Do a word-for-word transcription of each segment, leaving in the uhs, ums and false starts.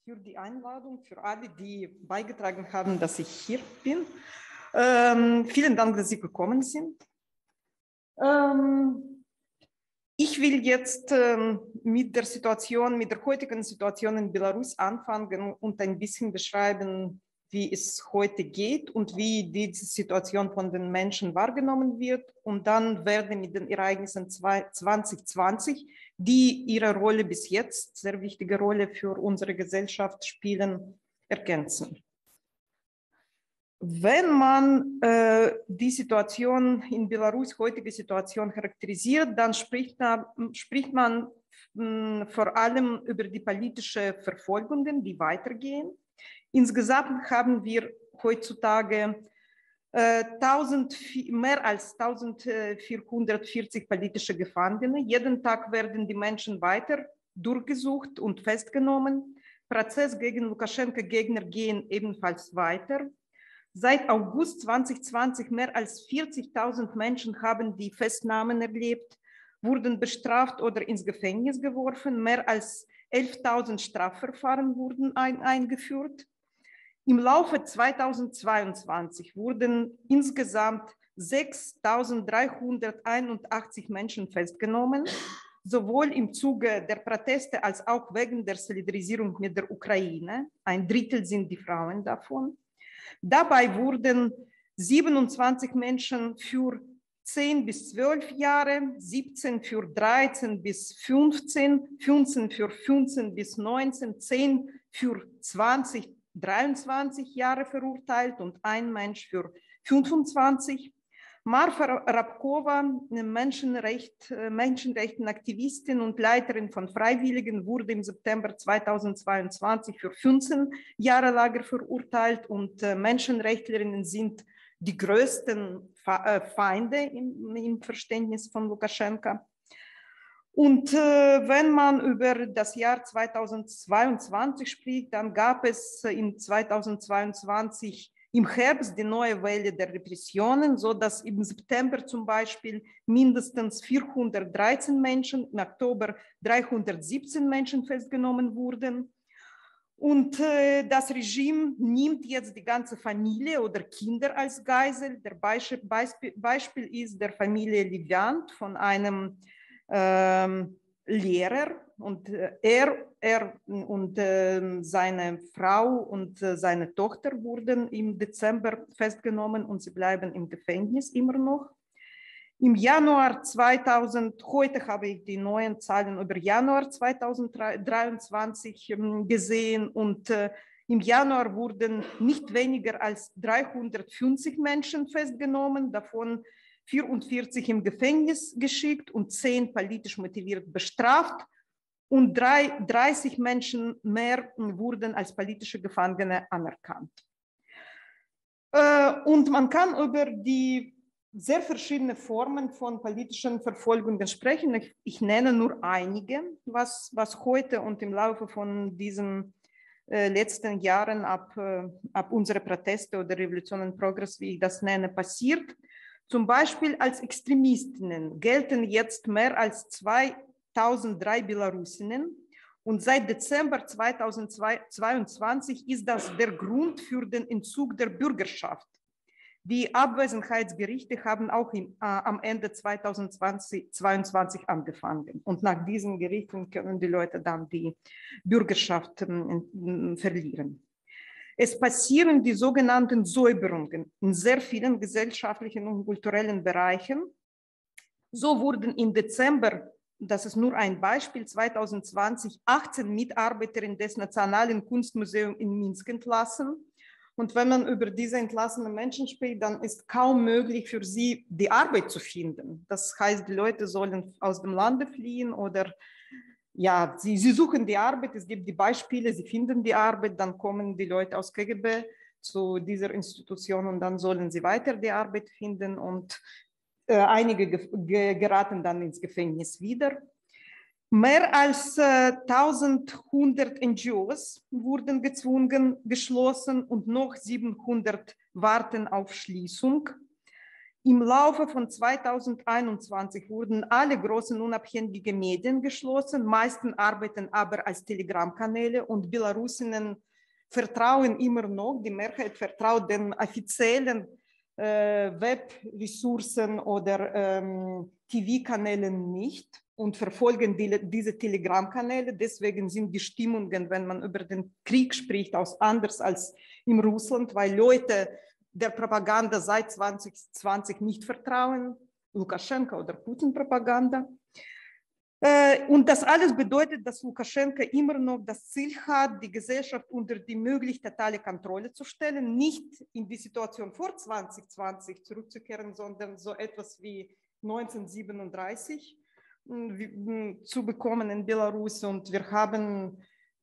für die Einladung, für alle, die beigetragen haben, dass ich hier bin. Ähm, vielen Dank, dass Sie gekommen sind. Ähm, ich will jetzt ähm, mit der Situation, mit der heutigen Situation in Belarus anfangen und ein bisschen beschreiben, wie es heute geht und wie diese Situation von den Menschen wahrgenommen wird. Und dann werde mit den Ereignissen zwanzig zwanzig, die ihre Rolle bis jetzt, sehr wichtige Rolle für unsere Gesellschaft spielen, ergänzen. Wenn man äh, die Situation in Belarus, heutige Situation charakterisiert, dann spricht, da, spricht man mh, vor allem über die politische Verfolgungen, die weitergehen. Insgesamt haben wir heutzutage äh, mehr als eintausendvierhundertvierzig politische Gefangene. Jeden Tag werden die Menschen weiter durchgesucht und festgenommen. Prozesse gegen Lukaschenko-Gegner gehen ebenfalls weiter. Seit August zwanzig zwanzig mehr als vierzigtausend Menschen haben die Festnahmen erlebt, wurden bestraft oder ins Gefängnis geworfen. Mehr als elftausend Strafverfahren wurden ein, eingeführt. Im Laufe zweitausendzweiundzwanzig wurden insgesamt sechstausenddreihunderteinundachtzig Menschen festgenommen, sowohl im Zuge der Proteste als auch wegen der Solidarisierung mit der Ukraine. Ein Drittel sind die Frauen davon. Dabei wurden siebenundzwanzig Menschen für zehn bis zwölf Jahre, siebzehn für dreizehn bis fünfzehn, fünfzehn für fünfzehn bis neunzehn, zehn für zwanzig, dreiundzwanzig Jahre verurteilt und ein Mensch für fünfundzwanzig. Marfa Rabkova, Menschenrecht, Menschenrechtenaktivistin und Leiterin von Freiwilligen, wurde im September zweitausendzweiundzwanzig für fünfzehn Jahre Lager verurteilt und Menschenrechtlerinnen sind die größten Feinde im, im Verständnis von Lukaschenko. Und äh, wenn man über das Jahr zweitausendzweiundzwanzig spricht, dann gab es in zweitausendzweiundzwanzig im Herbst die neue Welle der Repressionen, sodass im September zum Beispiel mindestens vierhundertdreizehn Menschen, im Oktober dreihundertsiebzehn Menschen festgenommen wurden. Und äh, das Regime nimmt jetzt die ganze Familie oder Kinder als Geisel. Der Beispiel, Beispiel, Beispiel ist der Familie Liviant von einem ähm, Lehrer. Und äh, er, er und äh, seine Frau und äh, seine Tochter wurden im Dezember festgenommen und sie bleiben im Gefängnis immer noch. Im Januar zweitausend, heute habe ich die neuen Zahlen über Januar zweitausenddreiundzwanzig gesehen und äh, im Januar wurden nicht weniger als dreihundertfünfzig Menschen festgenommen, davon vierundvierzig im Gefängnis geschickt und zehn politisch motiviert bestraft und dreißig Menschen mehr wurden als politische Gefangene anerkannt. Äh, und man kann über die sehr verschiedene Formen von politischen Verfolgungen sprechen. Ich, ich nenne nur einige, was, was heute und im Laufe von diesen äh, letzten Jahren ab, äh, ab unsere Proteste oder Revolution und Progress, wie ich das nenne, passiert. Zum Beispiel als Extremistinnen gelten jetzt mehr als zweitausenddrei Belarusinnen und seit Dezember zweitausendzweiundzwanzig ist das der Grund für den Entzug der Bürgerschaft. Die Abwesenheitsgerichte haben auch im, äh, am Ende zweitausendzweiundzwanzig angefangen. Und nach diesen Gerichten können die Leute dann die Bürgerschaft äh, verlieren. Es passieren die sogenannten Säuberungen in sehr vielen gesellschaftlichen und kulturellen Bereichen. So wurden im Dezember, das ist nur ein Beispiel, zweitausendzwanzig achtzehn Mitarbeiterinnen des Nationalen Kunstmuseums in Minsk entlassen. Und wenn man über diese entlassenen Menschen spricht, dann ist kaum möglich für sie, die Arbeit zu finden. Das heißt, die Leute sollen aus dem Lande fliehen oder ja, sie, sie suchen die Arbeit. Es gibt die Beispiele, sie finden die Arbeit, dann kommen die Leute aus K G B zu dieser Institution und dann sollen sie weiter die Arbeit finden und äh, einige ge ge geraten dann ins Gefängnis wieder. Mehr als äh, eintausendeinhundert N G Os wurden gezwungen, geschlossen und noch siebenhundert warten auf Schließung. Im Laufe von zweitausendeinundzwanzig wurden alle großen unabhängigen Medien geschlossen, meisten arbeiten aber als Telegram-Kanäle und Belarusinnen vertrauen immer noch, die Mehrheit vertraut den offiziellen äh, Webressourcen oder ähm, T V-Kanälen nicht und verfolgen die, diese Telegram-Kanäle. Deswegen sind die Stimmungen, wenn man über den Krieg spricht, auch anders als in Russland, weil Leute der Propaganda seit zwanzig zwanzig nicht vertrauen, Lukaschenka oder Putin-Propaganda. Und das alles bedeutet, dass Lukaschenka immer noch das Ziel hat, die Gesellschaft unter die möglich totale Kontrolle zu stellen, nicht in die Situation vor zwanzig zwanzig zurückzukehren, sondern so etwas wie neunzehnhundertsiebenunddreißig zu bekommen in Belarus. Und wir haben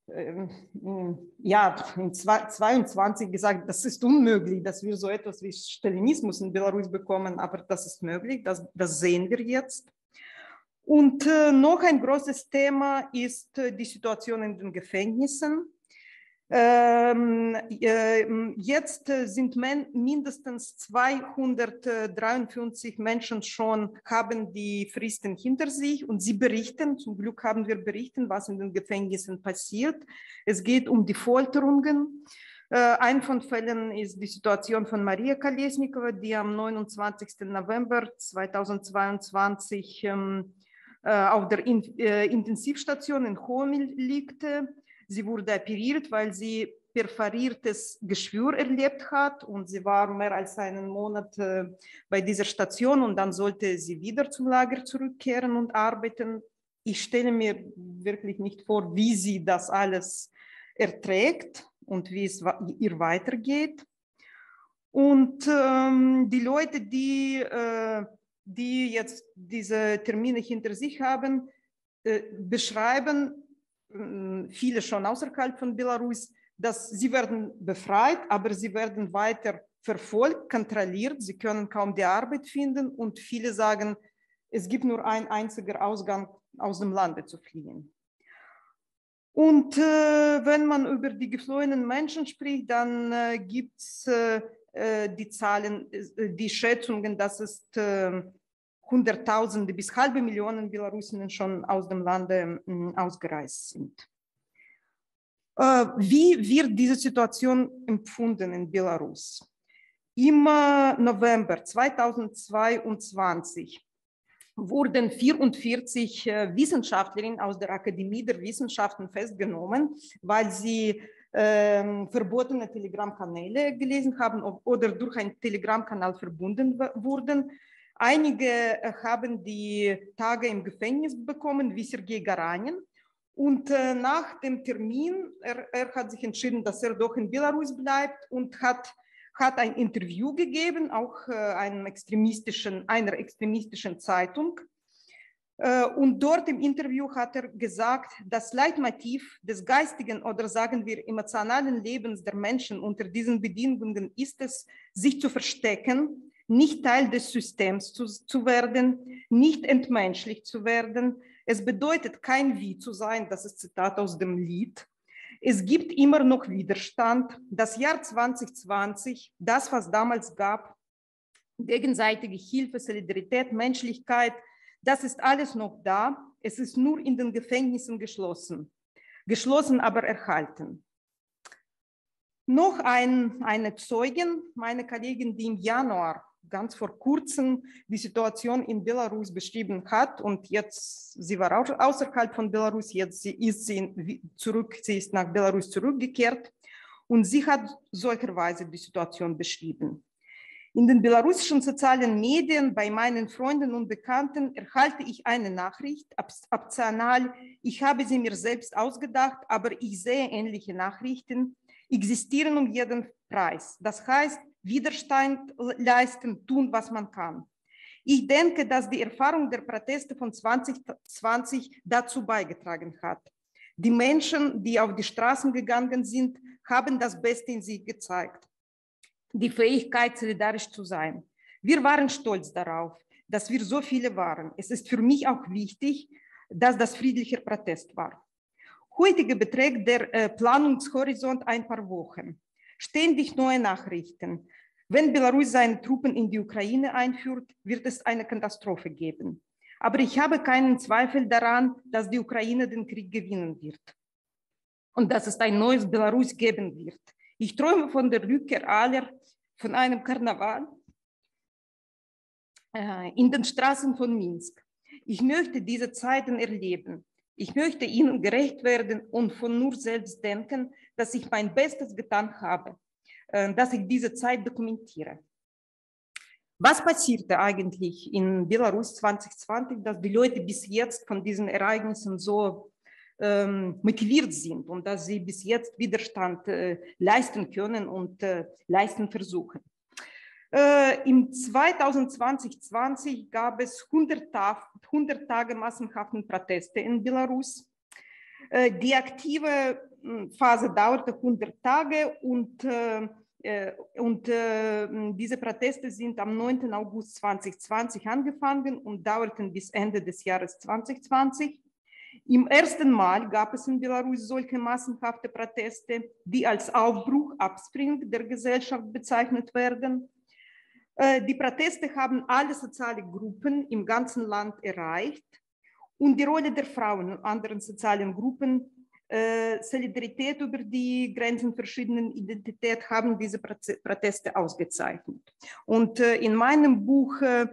ja, in zweitausendzweiundzwanzig gesagt, das ist unmöglich, dass wir so etwas wie Stalinismus in Belarus bekommen, aber das ist möglich, das, das sehen wir jetzt. Und äh, noch ein großes Thema ist äh, die Situation in den Gefängnissen. Ähm, äh, jetzt äh, sind men, mindestens zweihundertdreiundfünfzig Menschen schon, haben die Fristen hinter sich und sie berichten, zum Glück haben wir berichten, was in den Gefängnissen passiert. Es geht um die Folterungen. Äh, ein von Fällen ist die Situation von Maria Kolesnikova, die am neunundzwanzigsten November zweitausendzweiundzwanzig ähm, äh, auf der in, äh, Intensivstation in Homel liegte. Sie wurde operiert, weil sie perforiertes Geschwür erlebt hat und sie war mehr als einen Monat äh, bei dieser Station und dann sollte sie wieder zum Lager zurückkehren und arbeiten. Ich stelle mir wirklich nicht vor, wie sie das alles erträgt und wie es ihr weitergeht. Und ähm, die Leute, die, äh, die jetzt diese Termine hinter sich haben, äh, beschreiben, viele schon außerhalb von Belarus, dass sie werden befreit, aber sie werden weiter verfolgt, kontrolliert, sie können kaum die Arbeit finden und viele sagen, es gibt nur einen einzigen Ausgang, aus dem Lande zu fliehen. Und äh, wenn man über die geflohenen Menschen spricht, dann äh, gibt es äh, die Zahlen, äh, die Schätzungen, dass es äh, Hunderttausende bis halbe Millionen Belarusinnen schon aus dem Lande äh, ausgereist sind. Äh, wie wird diese Situation empfunden in Belarus? Im äh, November zweitausendzweiundzwanzig wurden vierundvierzig äh, Wissenschaftlerinnen aus der Akademie der Wissenschaften festgenommen, weil sie äh, verbotene Telegram-Kanäle gelesen haben oder durch einen Telegram-Kanal verbunden wurden. Einige haben die Tage im Gefängnis bekommen, wie Sergei Garanin. Und äh, nach dem Termin, er, er hat sich entschieden, dass er doch in Belarus bleibt und hat, hat ein Interview gegeben, auch äh, einem extremistischen, einer extremistischen Zeitung. Äh, und dort im Interview hat er gesagt, das Leitmotiv des geistigen oder sagen wir emotionalen Lebens der Menschen unter diesen Bedingungen ist es, sich zu verstecken, nicht Teil des Systems zu, zu werden, nicht entmenschlicht zu werden. Es bedeutet kein Wie zu sein, das ist Zitat aus dem Lied. Es gibt immer noch Widerstand. Das Jahr zwanzig zwanzig, das, was damals gab, gegenseitige Hilfe, Solidarität, Menschlichkeit, das ist alles noch da. Es ist nur in den Gefängnissen geschlossen. Geschlossen, aber erhalten. Noch ein, eine Zeugin, meine Kollegin, die im Januar ganz vor kurzem die Situation in Belarus beschrieben hat und jetzt, sie war auch außerhalb von Belarus, jetzt ist sie zurück, sie ist nach Belarus zurückgekehrt und sie hat solcherweise die Situation beschrieben. In den belarussischen sozialen Medien bei meinen Freunden und Bekannten erhalte ich eine Nachricht, optional, ich habe sie mir selbst ausgedacht, aber ich sehe ähnliche Nachrichten, existieren um jeden Preis. Das heißt, Widerstand leisten, tun, was man kann. Ich denke, dass die Erfahrung der Proteste von zwanzig zwanzig dazu beigetragen hat. Die Menschen, die auf die Straßen gegangen sind, haben das Beste in sich gezeigt. Die Fähigkeit, solidarisch zu sein. Wir waren stolz darauf, dass wir so viele waren. Es ist für mich auch wichtig, dass das friedlicher Protest war. Heute beträgt der äh, Planungshorizont ein paar Wochen. Ständig neue Nachrichten. Wenn Belarus seine Truppen in die Ukraine einführt, wird es eine Katastrophe geben. Aber ich habe keinen Zweifel daran, dass die Ukraine den Krieg gewinnen wird und dass es ein neues Belarus geben wird. Ich träume von der Rückkehr aller, von einem Karneval äh, in den Straßen von Minsk. Ich möchte diese Zeiten erleben. Ich möchte ihnen gerecht werden und von nur selbst denken, dass ich mein Bestes getan habe, äh, dass ich diese Zeit dokumentiere. Was passierte eigentlich in Belarus zwanzig zwanzig, dass die Leute bis jetzt von diesen Ereignissen so ähm, motiviert sind und dass sie bis jetzt Widerstand äh, leisten können und äh, leisten versuchen? Äh, Im zwanzig zwanzig gab es hundert, hundert Tage massenhaften Proteste in Belarus. Äh, die aktive Phase dauerte hundert Tage und äh, Und äh, diese Proteste sind am neunten August zweitausendzwanzig angefangen und dauerten bis Ende des Jahres zwanzig zwanzig. Im ersten Mal gab es in Belarus solche massenhafte Proteste, die als Aufbruch, Abspring der Gesellschaft bezeichnet werden. Äh, die Proteste haben alle sozialen Gruppen im ganzen Land erreicht und die Rolle der Frauen und anderen sozialen Gruppen, Äh, Solidarität über die Grenzen verschiedenen Identitäten haben diese Proteste ausgezeichnet. Und äh, in meinem Buch, äh,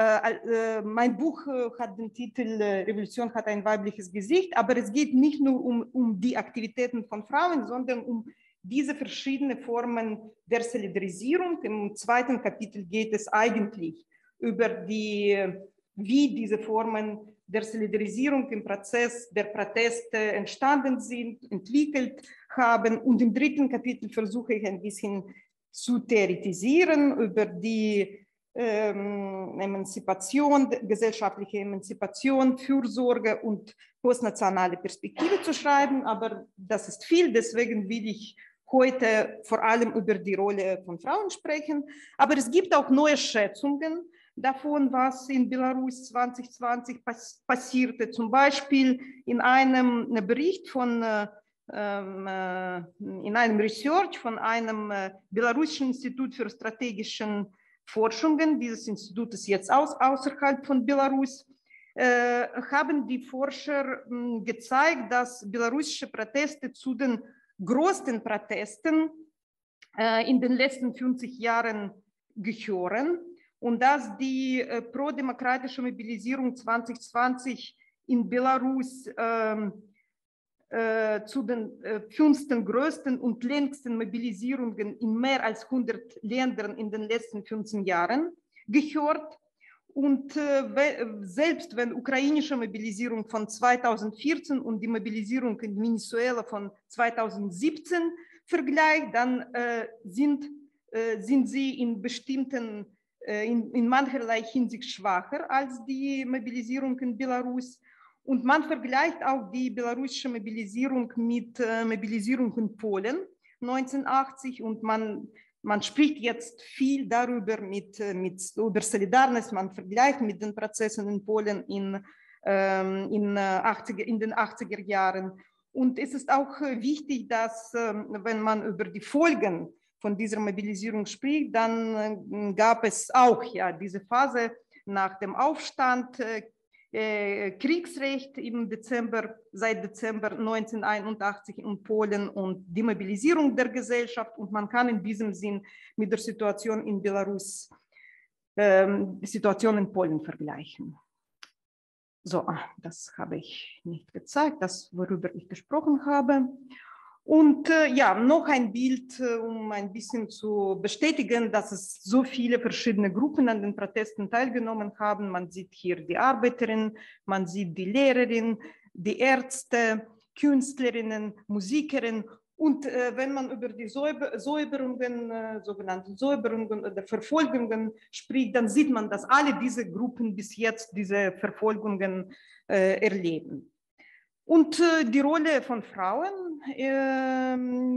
äh, mein Buch äh, hat den Titel äh, Revolution hat ein weibliches Gesicht, aber es geht nicht nur um, um die Aktivitäten von Frauen, sondern um diese verschiedenen Formen der Solidarisierung. Im zweiten Kapitel geht es eigentlich über die, wie diese Formen der Solidarisierung im Prozess der Proteste entstanden sind, entwickelt haben. Und im dritten Kapitel versuche ich ein bisschen zu theoretisieren über die ähm, Emanzipation, gesellschaftliche Emanzipation, Fürsorge und postnationale Perspektive zu schreiben. Aber das ist viel, deswegen will ich heute vor allem über die Rolle von Frauen sprechen. Aber es gibt auch neue Schätzungen davon, was in Belarus zwanzig zwanzig pass passierte. Zum Beispiel in einem Bericht von, äh, äh, in einem Research von einem äh, belarussischen Institut für strategische Forschungen, dieses Institut ist jetzt aus, außerhalb von Belarus, äh, haben die Forscher äh, gezeigt, dass belarussische Proteste zu den größten Protesten äh, in den letzten fünfzig Jahren gehören. Und dass die äh, pro-demokratische Mobilisierung zwanzig zwanzig in Belarus ähm, äh, zu den äh, fünften größten und längsten Mobilisierungen in mehr als hundert Ländern in den letzten fünfzehn Jahren gehört. Und äh, selbst wenn ukrainische Mobilisierung von zweitausendvierzehn und die Mobilisierung in Venezuela von zweitausendsiebzehn vergleicht, dann äh, sind, äh, sind sie in bestimmten In, in mancherlei Hinsicht schwacher als die Mobilisierung in Belarus. Und man vergleicht auch die belarussische Mobilisierung mit äh, Mobilisierung in Polen neunzehnhundertachtzig und man, man spricht jetzt viel darüber mit, mit, über Solidarność, man vergleicht mit den Prozessen in Polen in, ähm, in, achtziger, in den achtziger Jahren. Und es ist auch wichtig, dass, äh, wenn man über die Folgen von dieser Mobilisierung spricht, dann äh, gab es auch ja, diese Phase nach dem Aufstand, äh, äh, Kriegsrecht im Dezember, seit Dezember neunzehnhunderteinundachtzig in Polen und die Mobilisierung der Gesellschaft. Und man kann in diesem Sinn mit der Situation in Belarus, äh, die Situation in Polen vergleichen. So, das habe ich nicht gezeigt, das, worüber ich gesprochen habe. Und äh, ja, noch ein Bild, äh, um ein bisschen zu bestätigen, dass es so viele verschiedene Gruppen an den Protesten teilgenommen haben. Man sieht hier die Arbeiterinnen, man sieht die Lehrerinnen, die Ärzte, Künstlerinnen, Musikerinnen. Und äh, wenn man über die Säuber Säuberungen, äh, sogenannten Säuberungen oder Verfolgungen spricht, dann sieht man, dass alle diese Gruppen bis jetzt diese Verfolgungen äh, erleben. Und äh, die Rolle von Frauen, äh,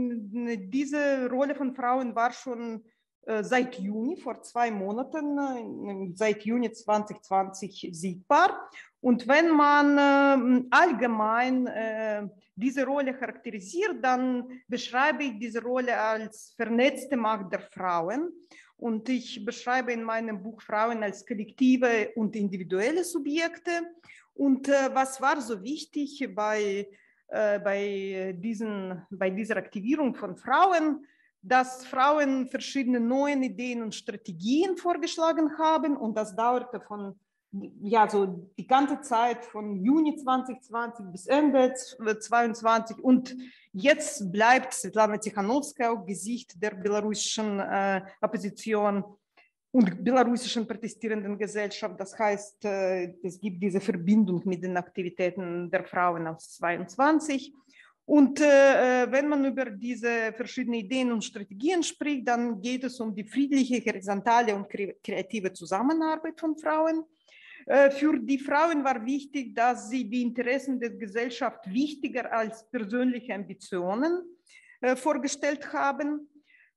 diese Rolle von Frauen war schon äh, seit Juni, vor zwei Monaten, äh, seit Juni zwanzig zwanzig sichtbar. Und wenn man äh, allgemein äh, diese Rolle charakterisiert, dann beschreibe ich diese Rolle als vernetzte Macht der Frauen. Und ich beschreibe in meinem Buch Frauen als kollektive und individuelle Subjekte. Und äh, was war so wichtig bei, äh, bei, diesen, bei dieser Aktivierung von Frauen, dass Frauen verschiedene neue Ideen und Strategien vorgeschlagen haben, und das dauerte von, ja, so die ganze Zeit von Juni zwanzig zwanzig bis Ende zweitausendzweiundzwanzig, und jetzt bleibt Svetlana Tikhanovskaya auch Gesicht der belarussischen äh, Opposition und belarussischen protestierenden Gesellschaft. Das heißt, äh, es gibt diese Verbindung mit den Aktivitäten der Frauen aus zweiundzwanzig. Und äh, wenn man über diese verschiedenen Ideen und Strategien spricht, dann geht es um die friedliche, horizontale und kreative Zusammenarbeit von Frauen. Äh, für die Frauen war wichtig, dass sie die Interessen der Gesellschaft wichtiger als persönliche Ambitionen äh, vorgestellt haben.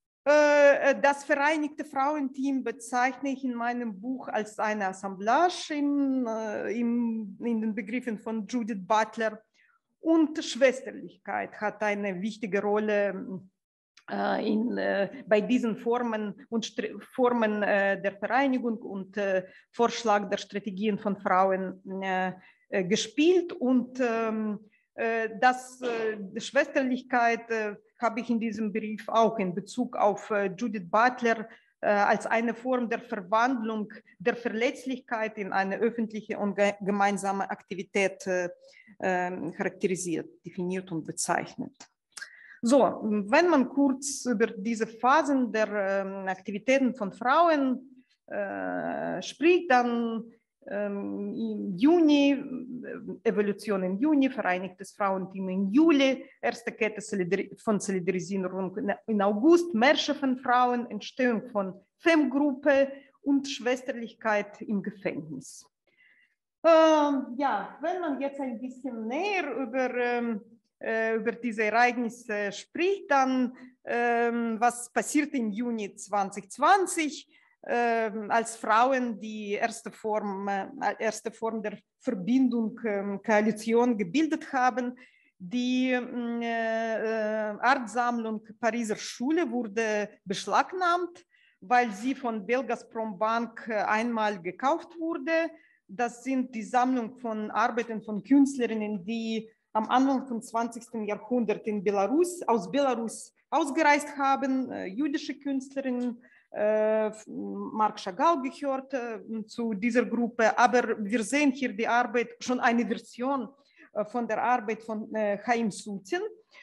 Äh, das Vereinigte Frauenteam bezeichne ich in meinem Buch als eine Assemblage in, äh, in, in den Begriffen von Judith Butler. Und Schwesterlichkeit hat eine wichtige Rolle äh, in, äh, bei diesen Formen und Formen äh, der Vereinigung und äh, Vorschlag der Strategien von Frauen äh, äh, gespielt. Und ähm, äh, das, äh, die Schwesterlichkeit äh, habe ich in diesem Brief auch in Bezug auf äh, Judith Butler äh, als eine Form der Verwandlung der Verletzlichkeit in eine öffentliche und ge gemeinsame Aktivität äh, äh, charakterisiert, definiert und bezeichnet. So, wenn man kurz über diese Phasen der äh, Aktivitäten von Frauen äh, spricht, dann ähm, im Juni, äh, Evolution im Juni, Vereinigtes Frauenteam im Juli, erste Kette Solidari von Solidarisierung in August, Märsche von Frauen, Entstehung von Femme-Gruppe und Schwesterlichkeit im Gefängnis. Ähm, ja, wenn man jetzt ein bisschen näher über ähm, über diese Ereignisse spricht, dann ähm, was passiert im Juni zwanzig zwanzig, äh, als Frauen die erste Form, äh, erste Form der Verbindung, äh, Koalition gebildet haben. Die äh, Artsammlung Pariser Schule wurde beschlagnahmt, weil sie von Belgazprom Bank einmal gekauft wurde. Das sind die Sammlung von Arbeiten von Künstlerinnen, die am Anfang des zwanzigsten Jahrhunderts in Belarus, aus Belarus ausgereist haben, äh, jüdische Künstlerinnen, äh, Marc Chagall gehört äh, zu dieser Gruppe, aber wir sehen hier die Arbeit, schon eine Version äh, von der Arbeit von äh, Chaim Soutine.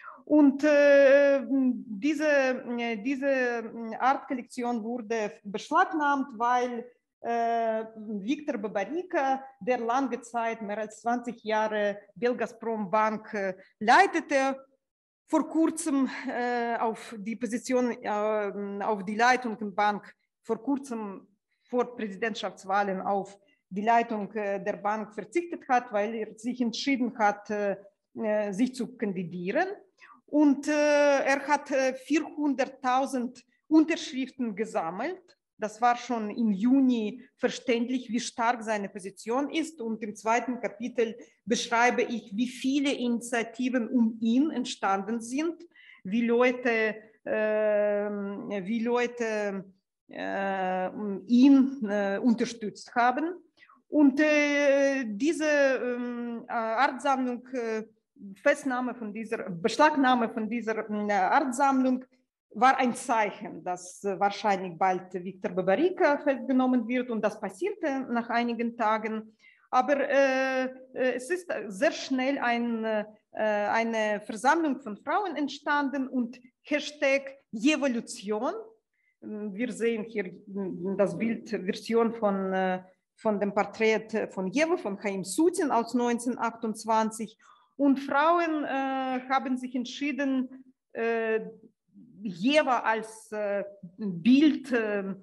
Und äh, diese, äh, diese Artkollektion wurde beschlagnahmt, weil äh, Viktor Babarika, der lange Zeit, mehr als zwanzig Jahre, Belgazprom Bank äh, leitete, vor kurzem äh, auf die Position, äh, auf die Leitung der Bank, vor kurzem vor Präsidentschaftswahlen auf die Leitung äh, der Bank verzichtet hat, weil er sich entschieden hat, äh, sich zu kandidieren. Und äh, er hat äh, vierhunderttausend Unterschriften gesammelt. Das war schon im Juni verständlich, wie stark seine Position ist. Und im zweiten Kapitel beschreibe ich, wie viele Initiativen um ihn entstanden sind, wie Leute, äh, wie Leute äh, ihn äh, unterstützt haben. Und äh, diese äh, Artsammlung, äh, Festnahme von dieser, Beschlagnahme von dieser äh, Artsammlung war ein Zeichen, dass äh, wahrscheinlich bald Viktor Babarika festgenommen wird, und das passierte nach einigen Tagen. Aber äh, es ist sehr schnell ein, äh, eine Versammlung von Frauen entstanden und Hashtag Evolution. Wir sehen hier das Bild, Version von, äh, von dem Porträt von Jewe, von Chaim Soutine aus neunzehnhundertachtundzwanzig. Und Frauen äh, haben sich entschieden, äh, Jewe als äh, Bild, äh,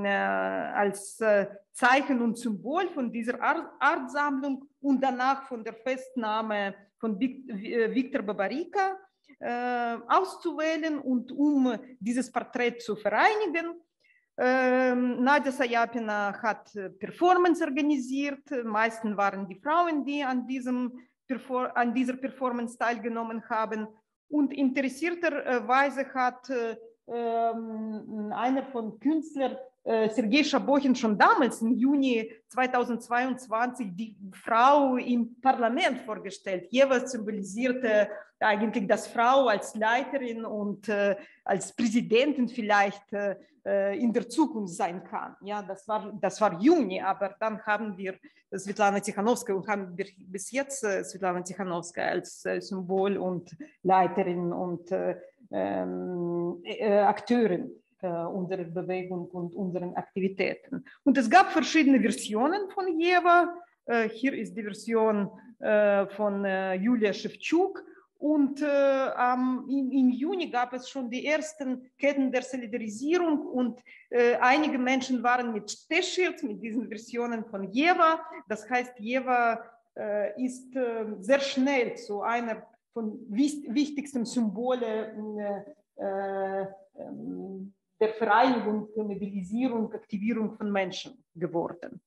als äh, Zeichen und Symbol von dieser Art Artsammlung und danach von der Festnahme von Viktor Babarika äh, auszuwählen und um dieses Porträt zu vereinigen. Äh, Nadja Sayapina hat Performance organisiert. Meistens waren die Frauen, die an, diesem, an dieser Performance teilgenommen haben. Und interessierterweise hat ähm, einer von Künstlern, äh, Sergei Schabochin, schon damals im Juni zweitausendzweiundzwanzig die Frau im Parlament vorgestellt. Jeweils symbolisierte eigentlich das Frau als Leiterin und äh, als Präsidentin vielleicht äh, in der Zukunft sein kann. Ja, das war, das war Juni, aber dann haben wir Svetlana Tikhanovskaya und haben wir bis jetzt äh, Svetlana Tikhanovskaya als äh, Symbol und Leiterin und äh, ähm, äh, Akteurin äh, unserer Bewegung und unseren Aktivitäten. Und es gab verschiedene Versionen von Jewa. Äh, hier ist die Version äh, von äh, Julia Schewtschuk. Und äh, ähm, im, im Juni gab es schon die ersten Ketten der Solidarisierung und äh, einige Menschen waren mit T-Shirts, mit diesen Versionen von Jewa. Das heißt, Jewa äh, ist äh, sehr schnell zu einer von wichtigsten Symbolen äh, äh, der Vereinigung, der Mobilisierung, Aktivierung von Menschen geworden.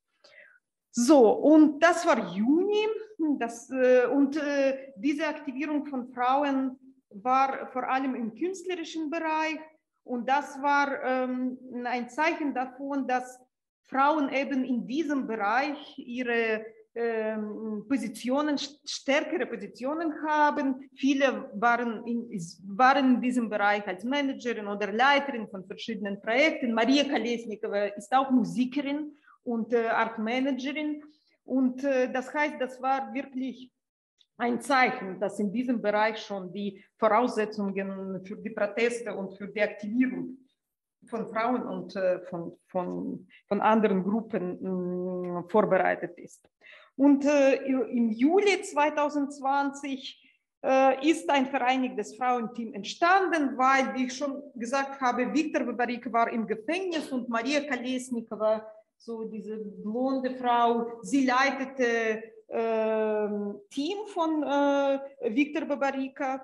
So, und das war Juni. Das, äh, und äh, diese Aktivierung von Frauen war vor allem im künstlerischen Bereich. Und das war ähm, ein Zeichen davon, dass Frauen eben in diesem Bereich ihre ähm, Positionen, stärkere Positionen haben. Viele waren in, waren in diesem Bereich als Managerin oder Leiterin von verschiedenen Projekten. Maria Kolesnikova ist auch Musikerin und äh, Artmanagerin. Und äh, das heißt, das war wirklich ein Zeichen, dass in diesem Bereich schon die Voraussetzungen für die Proteste und für die Aktivierung von Frauen und äh, von, von, von anderen Gruppen mh, vorbereitet ist. Und äh, im Juli zweitausendzwanzig äh, ist ein vereinigtes Frauenteam entstanden, weil, wie ich schon gesagt habe, Viktor Babaryka war im Gefängnis und Maria Kolesnikova, so diese blonde Frau, sie leitete äh, Team von äh, Viktor Babaryka.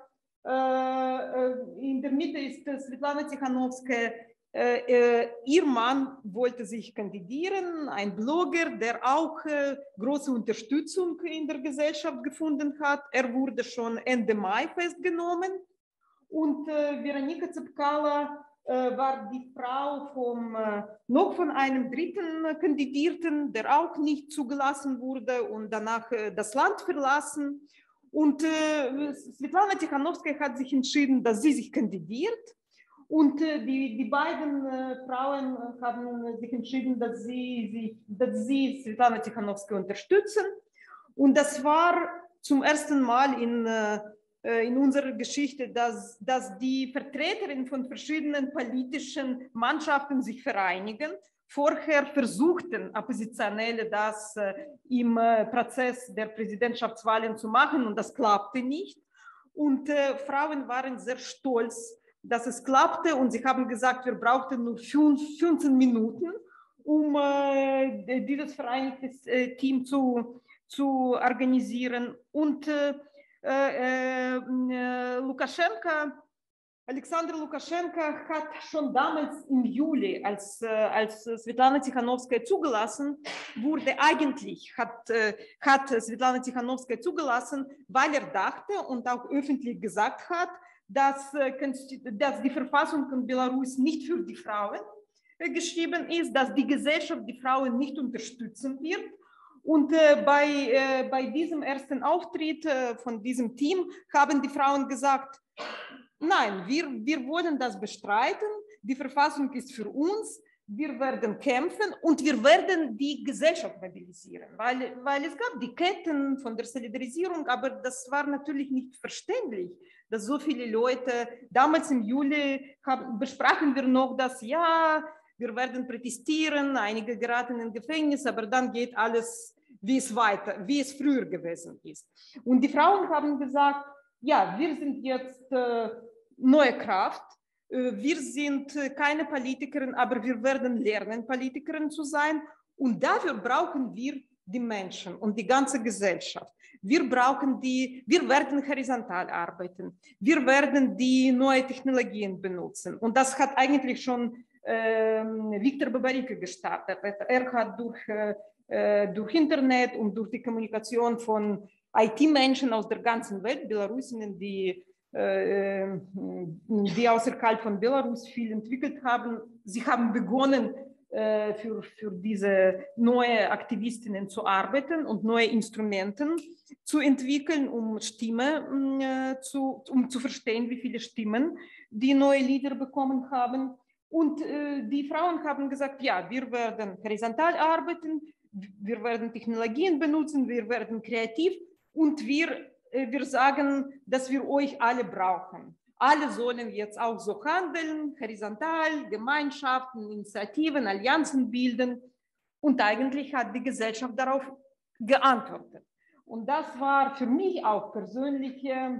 Äh, in der Mitte ist Svetlana Tikhanovskaya. Äh, ihr Mann wollte sich kandidieren, ein Blogger, der auch äh, große Unterstützung in der Gesellschaft gefunden hat. Er wurde schon Ende Mai festgenommen. Und äh, Veronika Zepkala äh, war die Frau vom, äh, noch von einem dritten Kandidierten, der auch nicht zugelassen wurde und danach äh, das Land verlassen. Und äh, Svetlana Tikhanovskaya hat sich entschieden, dass sie sich kandidiert. Und äh, die, die beiden äh, Frauen haben sich entschieden, dass sie, sie, dass sie Svetlana Tikhanovskaya unterstützen. Und das war zum ersten Mal in, äh, in unserer Geschichte, dass, dass die Vertreterinnen von verschiedenen politischen Mannschaften sich vereinigen. Vorher versuchten Oppositionelle das äh, im äh, Prozess der Präsidentschaftswahlen zu machen und das klappte nicht. Und äh, Frauen waren sehr stolz, dass es klappte und sie haben gesagt, wir brauchten nur fünfzehn Minuten, um äh, dieses vereinigte äh, Team zu, zu organisieren. Und äh, äh, äh, Lukaschenka, Alexander Lukaschenka hat schon damals im Juli, als, äh, als Svetlana Tikhanovskaya zugelassen wurde, eigentlich hat, äh, hat Svetlana Tikhanovskaya zugelassen, weil er dachte und auch öffentlich gesagt hat, dass, dass die Verfassung von Belarus nicht für die Frauen geschrieben ist, dass die Gesellschaft die Frauen nicht unterstützen wird. Und äh, bei, äh, bei diesem ersten Auftritt äh, von diesem Team haben die Frauen gesagt, nein, wir, wir wollen das bestreiten, die Verfassung ist für uns, wir werden kämpfen und wir werden die Gesellschaft mobilisieren, weil, weil es gab die Ketten von der Solidarisierung, aber das war natürlich nicht verständlich, dass so viele Leute, damals im Juli haben, besprachen wir noch, dass ja, wir werden protestieren, einige geraten in Gefängnis, aber dann geht alles, wie es weiter, wie es früher gewesen ist. Und die Frauen haben gesagt, ja, wir sind jetzt äh, neue Kraft, wir sind keine Politikerin, aber wir werden lernen, Politikerin zu sein. Und dafür brauchen wir die Menschen und die ganze Gesellschaft. Wir brauchen die, wir werden horizontal arbeiten. Wir werden die neuen Technologien benutzen. Und das hat eigentlich schon äh, Viktor Babaryka gestartet. Er hat durch, äh, durch Internet und durch die Kommunikation von I T-Menschen aus der ganzen Welt, Belarusinnen, die äh, die außerhalb von Belarus viel entwickelt haben. Sie haben begonnen, äh, für, für diese neue Aktivistinnen zu arbeiten und neue Instrumente zu entwickeln, um Stimme äh, zu, um zu verstehen, wie viele Stimmen die neue Lieder bekommen haben. Und äh, die Frauen haben gesagt, ja, wir werden horizontal arbeiten, wir werden Technologien benutzen, wir werden kreativ und wir, äh, wir sagen, dass wir euch alle brauchen. Alle sollen jetzt auch so handeln, horizontal, Gemeinschaften, Initiativen, Allianzen bilden. Und eigentlich hat die Gesellschaft darauf geantwortet. Und das war für mich auch persönliche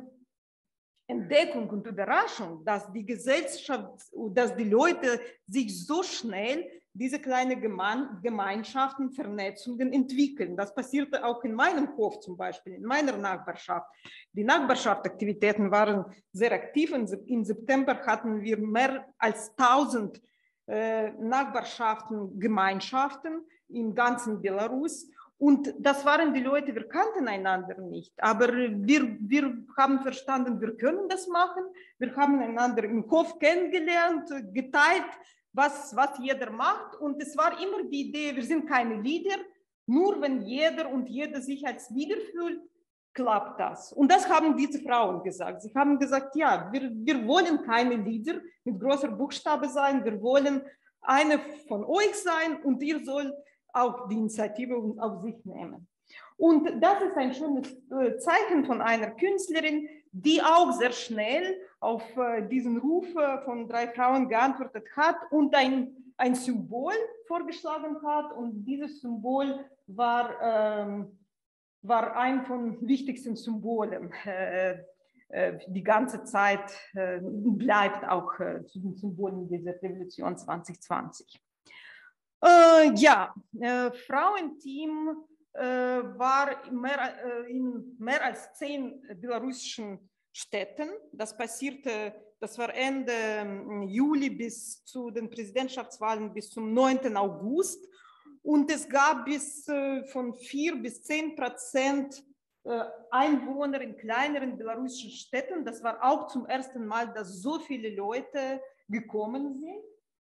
Entdeckung und Überraschung, dass die Gesellschaft, dass die Leute sich so schnell diese kleinen Gemeinschaften, Vernetzungen entwickeln. Das passierte auch in meinem Hof zum Beispiel, in meiner Nachbarschaft. Die Nachbarschaftsaktivitäten waren sehr aktiv. Im September hatten wir mehr als tausend äh, Nachbarschaften, Gemeinschaften im ganzen Belarus. Und das waren die Leute, wir kannten einander nicht, aber wir, wir haben verstanden, wir können das machen. Wir haben einander im Hof kennengelernt, geteilt, was, was jeder macht. Und es war immer die Idee, wir sind keine Leader, nur wenn jeder und jede sich als Leader fühlt, klappt das. Und das haben diese Frauen gesagt. Sie haben gesagt, ja, wir, wir wollen keine Leader mit großer Buchstabe sein, wir wollen eine von euch sein und ihr sollt auch die Initiative auf sich nehmen. Und das ist ein schönes Zeichen von einer Künstlerin, die auch sehr schnell auf diesen Ruf von drei Frauen geantwortet hat und ein, ein Symbol vorgeschlagen hat. Und dieses Symbol war, ähm, war ein von wichtigsten Symbolen äh, äh, die ganze Zeit, äh, bleibt auch äh, zu den Symbolen dieser Revolution zwanzig zwanzig. Äh, ja, äh, Frauenteam äh, war mehr, äh, in mehr als zehn belarussischen Städten. Das passierte, das war Ende Juli bis zu den Präsidentschaftswahlen bis zum neunten August. Und es gab bis äh, von vier bis zehn Prozent äh, Einwohner in kleineren belarussischen Städten. Das war auch zum ersten Mal, dass so viele Leute gekommen sind.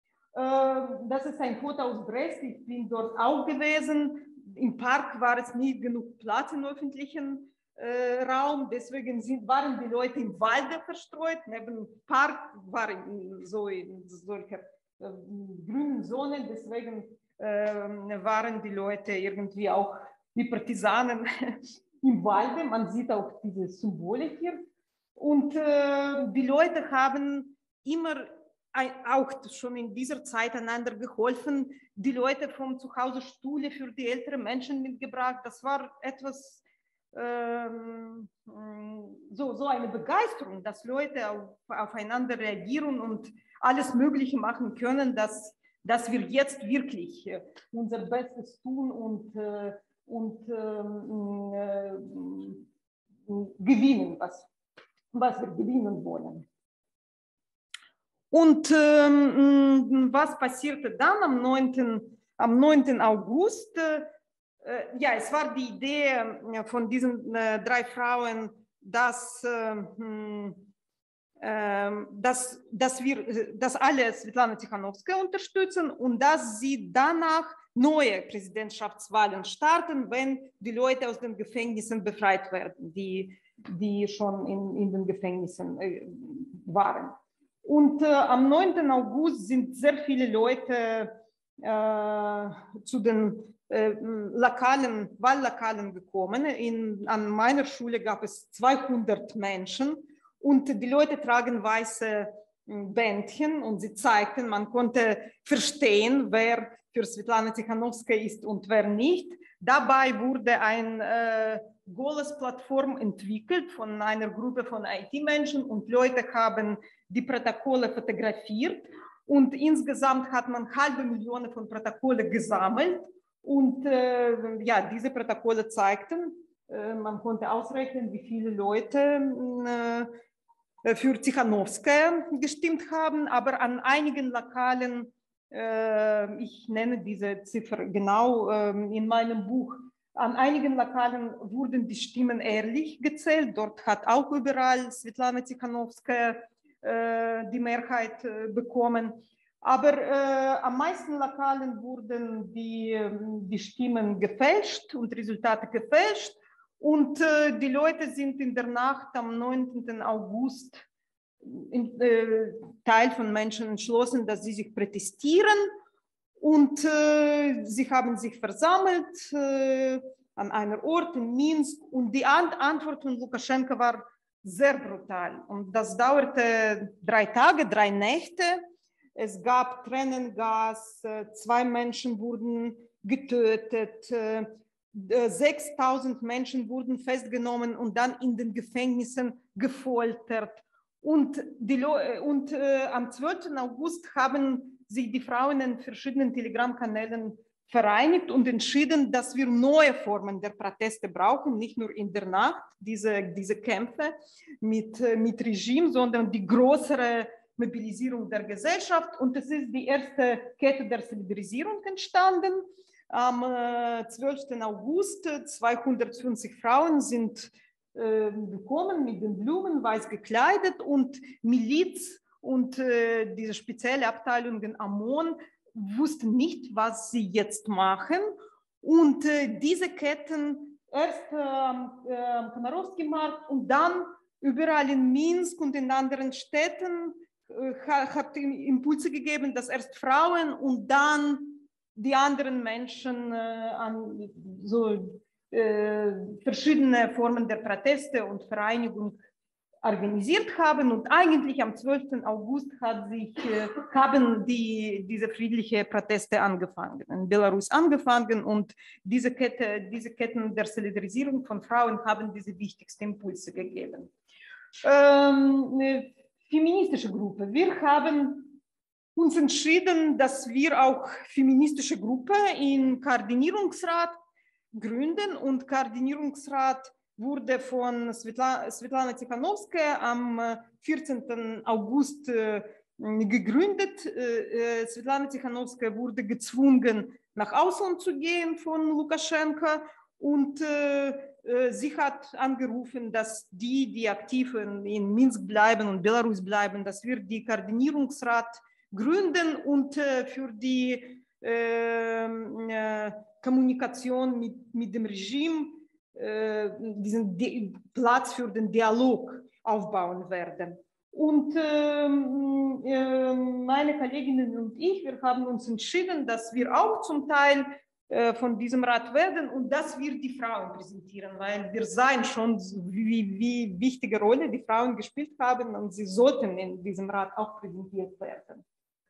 Das ist ein Foto aus Brest, ich bin dort auch gewesen. Im Park war es nie genug Platz im öffentlichen äh, Raum, deswegen sind, waren die Leute im Walde verstreut. Neben dem Park waren so in solcher äh, grünen Zonen, deswegen äh, waren die Leute irgendwie auch wie Partisanen im Walde. Man sieht auch diese Symbole hier. Und äh, die Leute haben immer auch schon in dieser Zeit einander geholfen, die Leute vom Zuhause Stühle für die älteren Menschen mitgebracht. Das war etwas, ähm, so, so eine Begeisterung, dass Leute auf, aufeinander reagieren und alles Mögliche machen können, dass, dass wir jetzt wirklich unser Bestes tun und, äh, und äh, äh, gewinnen, was, was wir gewinnen wollen. Und ähm, was passierte dann am neunten Am neunten August? Äh, ja, es war die Idee von diesen äh, drei Frauen, dass, äh, äh, dass, dass wir, dass alle Svetlana Tikhanovskaya unterstützen und dass sie danach neue Präsidentschaftswahlen starten, wenn die Leute aus den Gefängnissen befreit werden, die, die schon in, in den Gefängnissen äh, waren. Und äh, am neunten August sind sehr viele Leute äh, zu den äh, lokalen Wahllokalen gekommen. In, an meiner Schule gab es zweihundert Menschen und die Leute tragen weiße Bändchen und sie zeigten, man konnte verstehen, wer für Svetlana Tikhanovskaya ist und wer nicht. Dabei wurde eine äh, Goles-Plattform entwickelt von einer Gruppe von I T-Menschen und Leute haben die Protokolle fotografiert und insgesamt hat man halbe Million von Protokolle gesammelt und äh, ja, diese Protokolle zeigten, äh, man konnte ausrechnen, wie viele Leute äh, für Tikhanovskaya gestimmt haben, aber an einigen Lokalen, äh, ich nenne diese Ziffer genau äh, in meinem Buch, An einigen Lokalen wurden die Stimmen ehrlich gezählt. Dort hat auch überall Svetlana Tikhanovskaya äh, die Mehrheit äh, bekommen. Aber äh, am meisten Lokalen wurden die, die Stimmen gefälscht und Resultate gefälscht. Und äh, die Leute sind in der Nacht am neunten August, in, äh, Teil von Menschen entschlossen, dass sie sich protestieren. Und äh, sie haben sich versammelt äh, an einem Ort in Minsk. Und die An Antwort von Lukaschenka war sehr brutal. Und das dauerte drei Tage, drei Nächte. Es gab Tränengas, äh, zwei Menschen wurden getötet, äh, sechstausend Menschen wurden festgenommen und dann in den Gefängnissen gefoltert. Und, die und äh, am zwölften August haben sich die Frauen in verschiedenen Telegram-Kanälen vereinigt und entschieden, dass wir neue Formen der Proteste brauchen, nicht nur in der Nacht, diese, diese Kämpfe mit, mit Regime, sondern die größere Mobilisierung der Gesellschaft. Und es ist die erste Kette der Solidarisierung entstanden. Am äh, zwölften August zweihundertfünfzig Frauen sind äh, gekommen mit den Blumen, weiß gekleidet, und Miliz und äh, diese spezielle Abteilungen Amon wussten nicht, was sie jetzt machen. Und äh, diese Ketten erst äh, am äh, Komarowski-Markt und dann überall in Minsk und in anderen Städten äh, hat Impulse gegeben, dass erst Frauen und dann die anderen Menschen äh, an so äh, verschiedene Formen der Proteste und Vereinigung organisiert haben. Und eigentlich am zwölften August hat sich, äh, haben die, diese friedliche Proteste angefangen, in Belarus angefangen, und diese, Kette, diese Ketten der Solidarisierung von Frauen haben diese wichtigsten Impulse gegeben. Ähm, eine feministische Gruppe. Wir haben uns entschieden, dass wir auch feministische Gruppe im Koordinierungsrat gründen, und Koordinierungsrat wurde von Svetlana, Svetlana Tikhanovskaya am vierzehnten August äh, gegründet. Äh, Svetlana Tikhanovskaya wurde gezwungen, nach Ausland zu gehen von Lukaschenka, und äh, äh, sie hat angerufen, dass die, die aktiv in, in Minsk bleiben und Belarus bleiben, dass wir die Koordinierungsrat gründen und äh, für die äh, äh, Kommunikation mit, mit dem Regime äh, diesen Di Platz für den Dialog aufbauen werden. Und äh, äh, meine Kolleginnen und ich, wir haben uns entschieden, dass wir auch zum Teil äh, von diesem Rat werden und dass wir die Frauen präsentieren, weil wir sahen schon, wie, wie wichtige Rolle die Frauen gespielt haben, und sie sollten in diesem Rat auch präsentiert werden.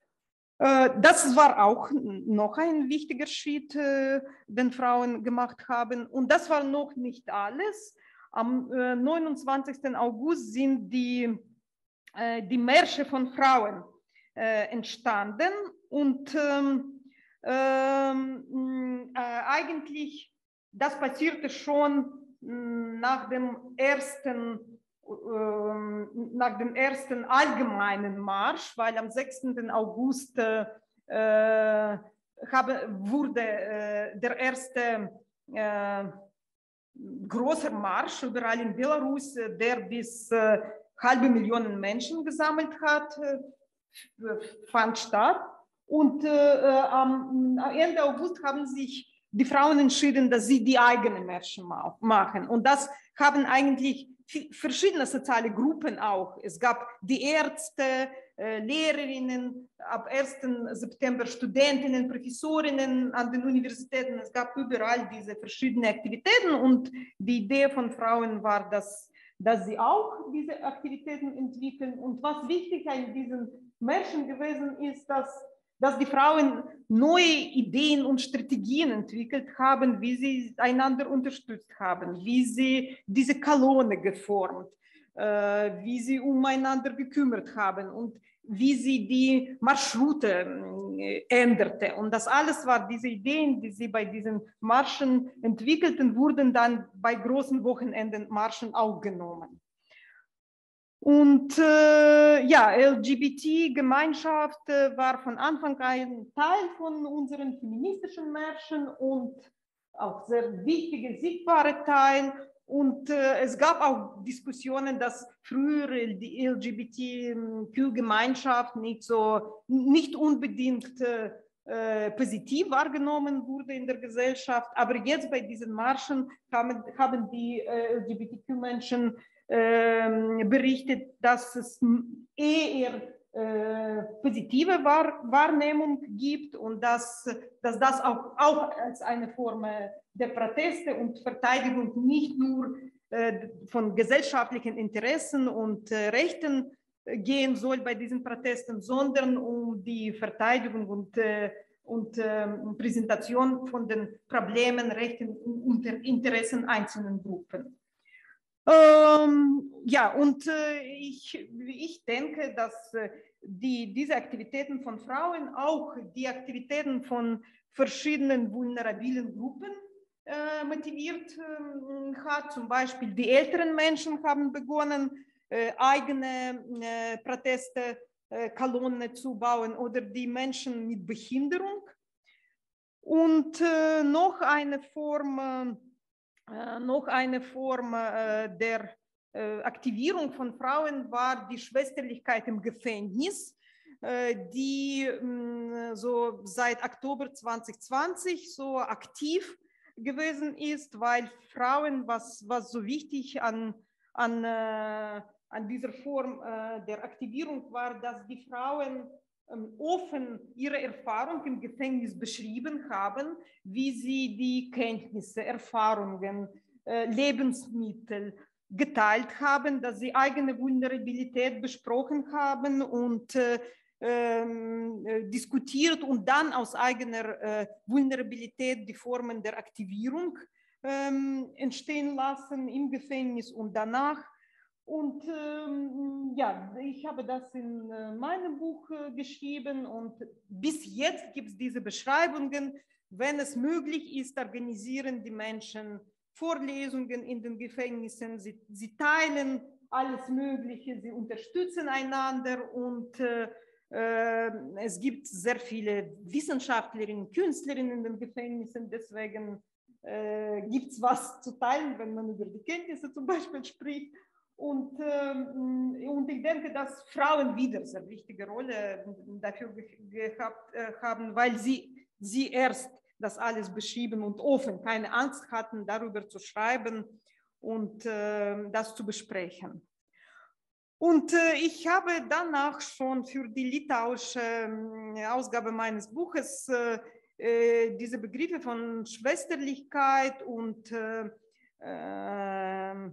Das war auch noch ein wichtiger Schritt, den Frauen gemacht haben. Und das war noch nicht alles. Am neunundzwanzigsten August sind die, die Märsche von Frauen entstanden. Und ähm, ähm, äh, eigentlich, das passierte schon nach dem ersten nach dem ersten allgemeinen Marsch, weil am sechsten August äh, habe, wurde äh, der erste äh, große Marsch überall in Belarus, der bis äh, halbe Millionen Menschen gesammelt hat, äh, fand statt. Und äh, am Ende August haben sich die Frauen entschieden, dass sie die eigenen Märsche machen. Und das haben eigentlich verschiedene soziale Gruppen auch. Es gab die Ärzte, äh, Lehrerinnen, ab ersten September Studentinnen, Professorinnen an den Universitäten. Es gab überall diese verschiedenen Aktivitäten, und die Idee von Frauen war, dass, dass sie auch diese Aktivitäten entwickeln. Und was wichtig an diesen Märschen gewesen ist, dass dass die Frauen neue Ideen und Strategien entwickelt haben, wie sie einander unterstützt haben, wie sie diese Kolonne geformt, äh, wie sie umeinander gekümmert haben und wie sie die Marschroute äh, änderte. Und das alles war diese Ideen, die sie bei diesen Marschen entwickelten, wurden dann bei großen Wochenendenmarschen auch genommen. Und äh, ja, L G B T-Gemeinschaft äh, war von Anfang an ein Teil von unseren feministischen Märschen, und auch sehr wichtige, sichtbare Teil. Und äh, es gab auch Diskussionen, dass früher die L G B T Q-Gemeinschaft nicht so, nicht unbedingt äh, positiv wahrgenommen wurde in der Gesellschaft. Aber jetzt bei diesen Marschen haben, haben die äh, L G B T Q-Menschen äh, berichtet, dass es eher äh, positive Wahr Wahrnehmung gibt und dass, dass das auch, auch als eine Form der Proteste und Verteidigung nicht nur äh, von gesellschaftlichen Interessen und äh, Rechten äh, gehen soll bei diesen Protesten, sondern um die Verteidigung und, äh, und äh, Präsentation von den Problemen, Rechten und Interessen einzelnen Gruppen. Ähm, ja, und äh, ich, ich denke, dass äh, die, diese Aktivitäten von Frauen auch die Aktivitäten von verschiedenen vulnerablen Gruppen äh, motiviert äh, hat. Zum Beispiel die älteren Menschen haben begonnen, äh, eigene äh, Proteste, äh, Kolonne zu bauen oder die Menschen mit Behinderung. Und äh, noch eine Form, äh, noch eine Form äh, der äh, Aktivierung von Frauen war die Schwesterlichkeit im Gefängnis, äh, die mh, so seit Oktober zwanzig zwanzig so aktiv gewesen ist, weil Frauen, was, was so wichtig an, an, äh, an dieser Form äh, der Aktivierung war, dass die Frauen offen ihre Erfahrung im Gefängnis beschrieben haben, wie sie die Kenntnisse, Erfahrungen, äh, Lebensmittel geteilt haben, dass sie eigene Vulnerabilität besprochen haben und äh, äh, diskutiert und dann aus eigener äh, Vulnerabilität die Formen der Aktivierung äh, entstehen lassen im Gefängnis und danach. Und ähm, ja, ich habe das in äh, meinem Buch äh, geschrieben und bis jetzt gibt es diese Beschreibungen. Wenn es möglich ist, organisieren die Menschen Vorlesungen in den Gefängnissen, sie, sie teilen alles Mögliche, sie unterstützen einander und äh, äh, es gibt sehr viele Wissenschaftlerinnen, Künstlerinnen in den Gefängnissen, deswegen äh, gibt es was zu teilen, wenn man über die Kenntnisse zum Beispiel spricht. Und, ähm, und ich denke, dass Frauen wieder eine sehr wichtige Rolle dafür ge gehabt äh, haben, weil sie, sie erst das alles beschrieben und offen, keine Angst hatten, darüber zu schreiben und äh, das zu besprechen. Und äh, ich habe danach schon für die litauische äh, Ausgabe meines Buches äh, äh, diese Begriffe von Schwesterlichkeit und äh, äh,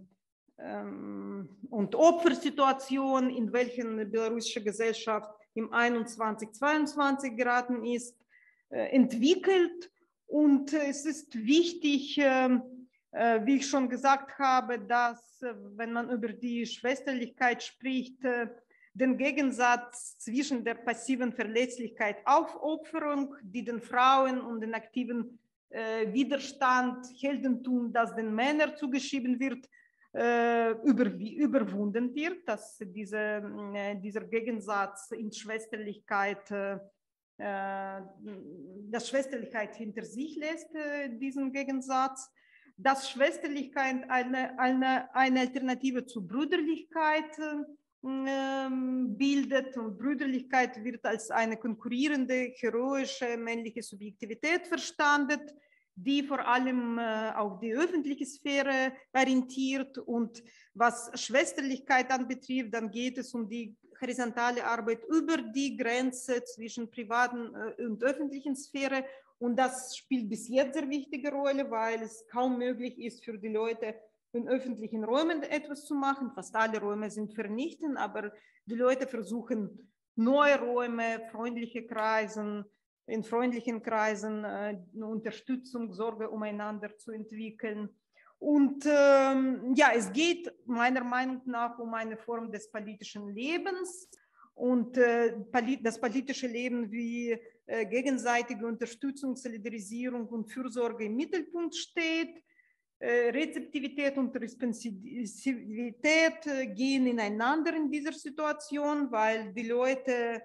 und Opfersituation, in welchen die belarussische Gesellschaft im einundzwanzig zweiundzwanzig geraten ist, entwickelt. Und es ist wichtig, wie ich schon gesagt habe, dass, wenn man über die Schwesterlichkeit spricht, den Gegensatz zwischen der passiven Verletzlichkeit, Aufopferung, die den Frauen und den aktiven Widerstand, Heldentum, das den Männern zugeschrieben wird, Über, überwunden wird, dass diese, dieser Gegensatz in Schwesterlichkeit, äh, dass Schwesterlichkeit hinter sich lässt, äh, diesen Gegensatz, dass Schwesterlichkeit eine, eine, eine Alternative zur Brüderlichkeit äh, bildet und Brüderlichkeit wird als eine konkurrierende, heroische männliche Subjektivität verstanden, die vor allem äh, auf die öffentliche Sphäre orientiert. Und was Schwesterlichkeit anbetrifft, dann geht es um die horizontale Arbeit über die Grenze zwischen privaten äh, und öffentlichen Sphäre. Und das spielt bis jetzt eine wichtige Rolle, weil es kaum möglich ist für die Leute, in öffentlichen Räumen etwas zu machen. Fast alle Räume sind vernichtet, aber die Leute versuchen neue Räume, freundliche Kreisen, in freundlichen Kreisen äh, Unterstützung, Sorge umeinander zu entwickeln. Und ähm, ja, es geht meiner Meinung nach um eine Form des politischen Lebens und äh, das politische Leben wie äh, gegenseitige Unterstützung, Solidarisierung und Fürsorge im Mittelpunkt steht. Äh, Rezeptivität und Responsivität äh, gehen ineinander in dieser Situation, weil die Leute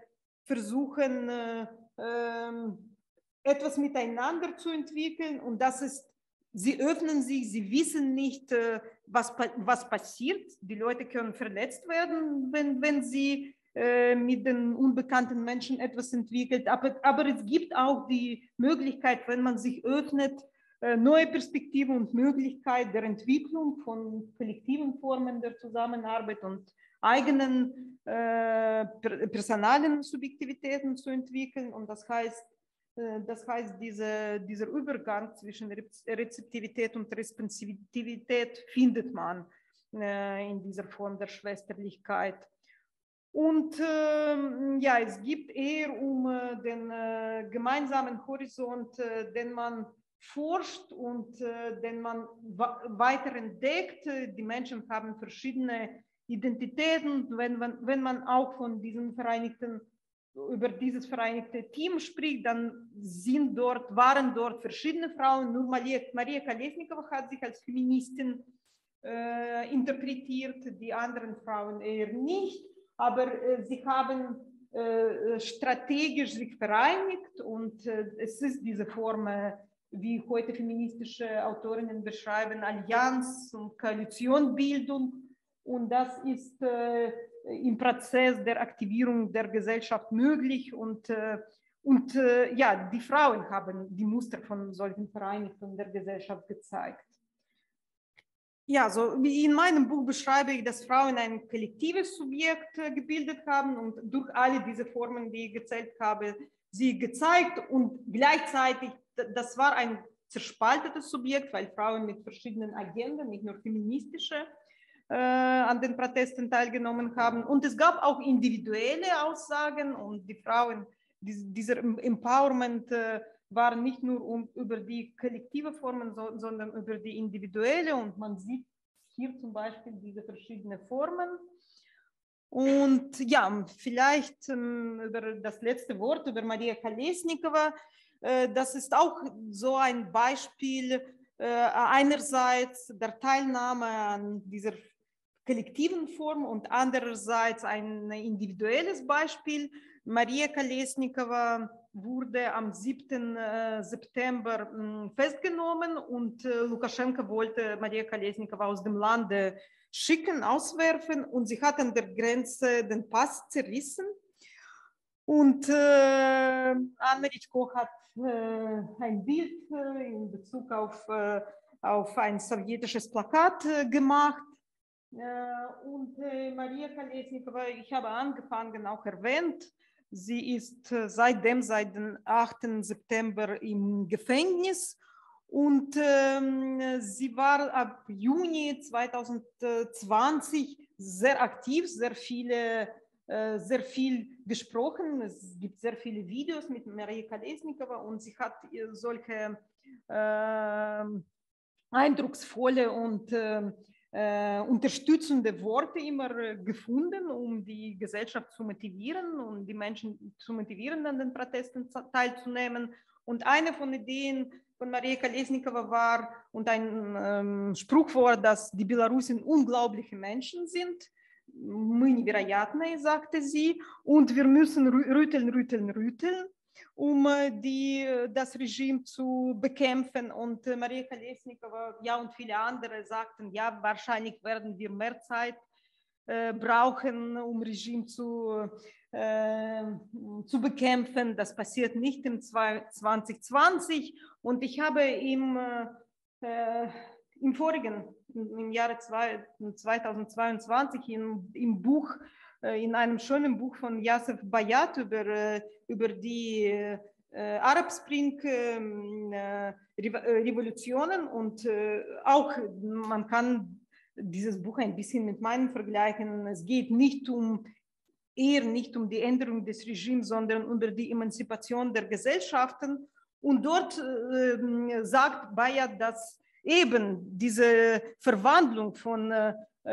versuchen, äh, etwas miteinander zu entwickeln und das ist sie öffnen sich, sie wissen nicht, äh, was, was passiert. Die Leute können verletzt werden, wenn, wenn sie äh, mit den unbekannten Menschen etwas entwickelt. Aber, aber es gibt auch die Möglichkeit, wenn man sich öffnet, äh, neue Perspektiven und Möglichkeit der Entwicklung von kollektiven Formen der Zusammenarbeit und eigenen äh, personalen Subjektivitäten zu entwickeln. Und das heißt, Das heißt, diese, dieser Übergang zwischen Rezeptivität und Responsivität findet man äh, in dieser Form der Schwesterlichkeit. Und äh, ja, es gibt eher um äh, den äh, gemeinsamen Horizont, äh, den man forscht und äh, den man weiter entdeckt. Die Menschen haben verschiedene Identitäten. Wenn man, wenn man auch von diesen Vereinigten über dieses vereinigte Team spricht, dann sind dort, waren dort verschiedene Frauen. Nur Maria, Maria Kolesnikova hat sich als Feministin äh, interpretiert, die anderen Frauen eher nicht. Aber äh, sie haben äh, strategisch sich vereinigt und äh, es ist diese Form, äh, wie heute feministische Autorinnen beschreiben, Allianz und Koalitionbildung. Und das ist äh, im Prozess der Aktivierung der Gesellschaft möglich. Und, äh, und äh, ja, die Frauen haben die Muster von solchen Vereinigungen der Gesellschaft gezeigt. Ja, so wie in meinem Buch beschreibe ich, dass Frauen ein kollektives Subjekt äh, gebildet haben und durch alle diese Formen, die ich gezählt habe, sie gezeigt und gleichzeitig, das war ein zerspaltetes Subjekt, weil Frauen mit verschiedenen Agenden, nicht nur feministische, äh, an den Protesten teilgenommen haben. Und es gab auch individuelle Aussagen und die Frauen, die, dieser Empowerment äh, war nicht nur um, über die kollektive Formen, so, sondern über die individuelle. Und man sieht hier zum Beispiel diese verschiedenen Formen. Und ja, vielleicht ähm, über das letzte Wort, über Maria Kolesnikova. Äh, das ist auch so ein Beispiel äh, einerseits der Teilnahme an dieser kollektiven Form und andererseits ein individuelles Beispiel. Maria Kolesnikova wurde am siebten September mh, festgenommen und äh, Lukaschenka wollte Maria Kolesnikova aus dem Lande schicken, auswerfen und sie hat an der Grenze den Pass zerrissen. Und äh, Anne-Marie Koch hat äh, ein Bild äh, in Bezug auf, äh, auf ein sowjetisches Plakat äh, gemacht. Äh, und äh, Maria Kolesnikova, ich habe angefangen, auch erwähnt, sie ist äh, seitdem, seit dem achten September im Gefängnis und ähm, sie war ab Juni zweitausendzwanzig sehr aktiv, sehr viele äh, sehr viel gesprochen. Es gibt sehr viele Videos mit Maria Kolesnikova und sie hat solche äh, eindrucksvolle und äh, äh, unterstützende Worte immer äh, gefunden, um die Gesellschaft zu motivieren und die Menschen zu motivieren, an den Protesten teilzunehmen. Und eine von den Ideen von Maria Kolesnikova war und ein ähm, Spruchwort, dass die Belarusen unglaubliche Menschen sind. Мы невероятные, sagte sie, und wir müssen rütteln, rütteln, rütteln, um die, das Regime zu bekämpfen. Und Maria Kolesnikova, ja, und viele andere sagten, ja, wahrscheinlich werden wir mehr Zeit äh, brauchen, um Regime zu, äh, zu bekämpfen. Das passiert nicht im zwanzig zwanzig. Und ich habe im, äh, im vorigen, im Jahre zweitausendzweiundzwanzig in, im Buch, in einem schönen Buch von Yasef Bayat über, über die äh, Arab Spring äh, Revolutionen und äh, auch man kann dieses Buch ein bisschen mit meinem vergleichen. Es geht nicht um eher nicht um die Änderung des Regimes, sondern über die Emanzipation der Gesellschaften. Und dort äh, sagt Bayat, dass eben diese Verwandlung von äh,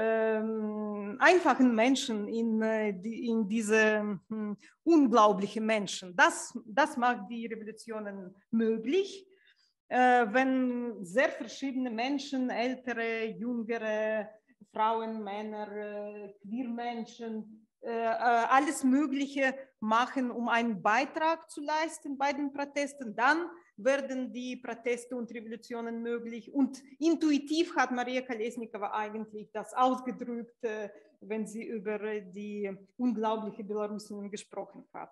ähm, einfachen Menschen in, äh, die, in diese äh, unglaublichen Menschen, das, das macht die Revolutionen möglich, äh, wenn sehr verschiedene Menschen, ältere, jüngere, Frauen, Männer, äh, Queermenschen, äh, alles Mögliche machen, um einen Beitrag zu leisten bei den Protesten, dann werden die Proteste und Revolutionen möglich. Und intuitiv hat Maria Kolesnikova eigentlich das ausgedrückt, wenn sie über die unglaubliche Belarusin gesprochen hat.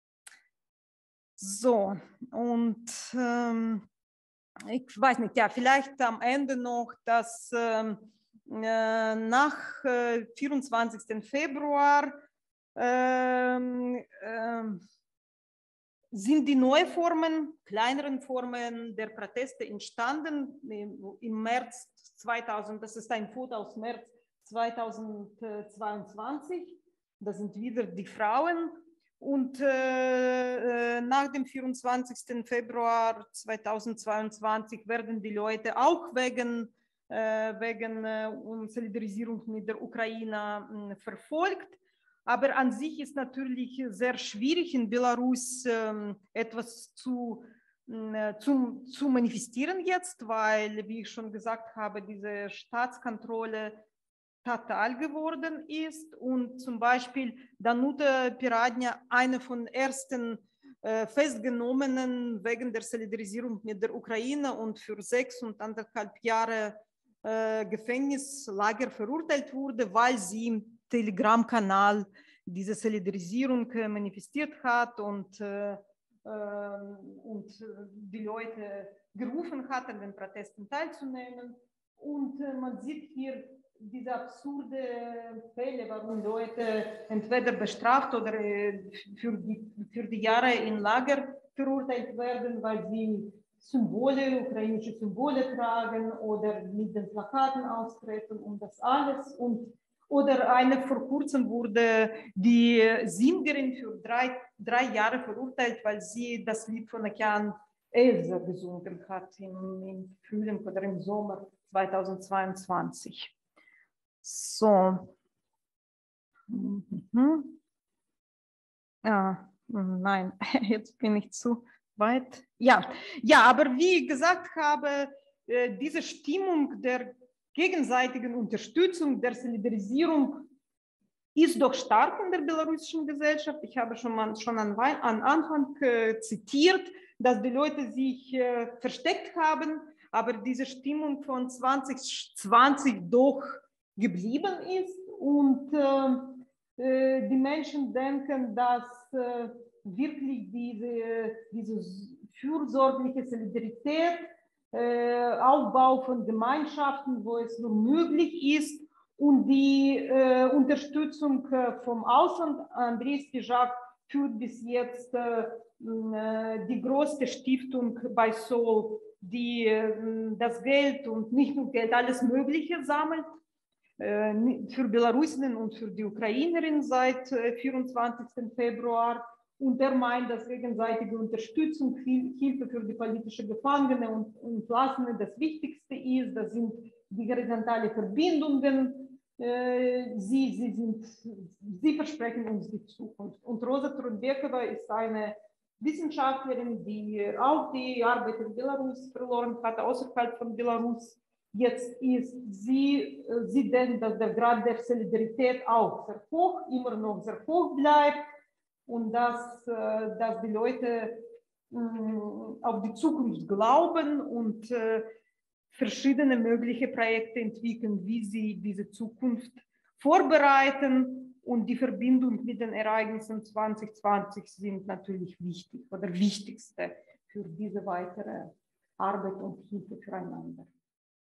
So, und ähm, ich weiß nicht, ja, vielleicht am Ende noch, dass ähm, äh, nach äh, vierundzwanzigsten Februar ähm, ähm, sind die neuen Formen, kleineren Formen der Proteste entstanden. Im März zweitausend, das ist ein Foto aus März zweitausendzweiundzwanzig, das sind wieder die Frauen. Und äh, nach dem vierundzwanzigsten Februar zweitausendzweiundzwanzig werden die Leute auch wegen, äh, wegen äh, Solidarisierung mit der Ukraine äh, verfolgt. Aber an sich ist natürlich sehr schwierig in Belarus äh, etwas zu, äh, zu, zu manifestieren jetzt, weil, wie ich schon gesagt habe, diese Staatskontrolle total geworden ist und zum Beispiel Danuta Piradnia, eine von ersten äh, Festgenommenen wegen der Solidarisierung mit der Ukraine und für sechs und anderthalb Jahre äh, Gefängnislager verurteilt wurde, weil sie im Telegram-Kanal diese Solidarisierung äh, manifestiert hat und, äh, äh, und die Leute gerufen hat, an den Protesten teilzunehmen. Und äh, man sieht hier diese absurde Fälle, warum Leute entweder bestraft oder für die, für die Jahre in Lager verurteilt werden, weil sie Symbole, ukrainische Symbole tragen oder mit den Plakaten austreten und das alles. Und, oder eine vor kurzem wurde die Sängerin für drei, drei Jahre verurteilt, weil sie das Lied von Okean Elsa gesungen hat im, im Frühling oder im Sommer zweitausendzweiundzwanzig. So. Mhm. Ja, nein, jetzt bin ich zu weit. Ja, ja, aber wie ich gesagt habe, diese Stimmung der gegenseitigen Unterstützung, der Solidarisierung ist doch stark in der belarussischen Gesellschaft. Ich habe schon mal schon an, an Anfang äh, zitiert, dass die Leute sich äh, versteckt haben, aber diese Stimmung von zwanzig zwanzig doch geblieben ist und äh, die Menschen denken, dass äh, wirklich diese, diese fürsorgliche Solidarität, äh, Aufbau von Gemeinschaften, wo es nur möglich ist und die äh, Unterstützung äh, vom Ausland, Andrei Spijak führt bis jetzt äh, die größte Stiftung bei Soul, die äh, das Geld und nicht nur Geld, alles Mögliche sammelt für Belarusinnen und für die Ukrainerinnen seit vierundzwanzigsten Februar. Und er meint, dass gegenseitige Unterstützung, Hilfe für die politischen Gefangene und Entlassene das Wichtigste ist. Das sind die horizontalen Verbindungen. Sie, sie, sind, sie versprechen uns die Zukunft. Und Rosa Trunbekova ist eine Wissenschaftlerin, die auch die Arbeit in Belarus verloren hat, außerhalb von Belarus. Jetzt ist sie, sie denkt, dass der Grad der Solidarität auch sehr hoch, immer noch sehr hoch bleibt und dass, dass die Leute auf die Zukunft glauben und verschiedene mögliche Projekte entwickeln, wie sie diese Zukunft vorbereiten. Und die Verbindung mit den Ereignissen zwanzig zwanzig sind natürlich wichtig oder wichtigste für diese weitere Arbeit und Hilfe füreinander.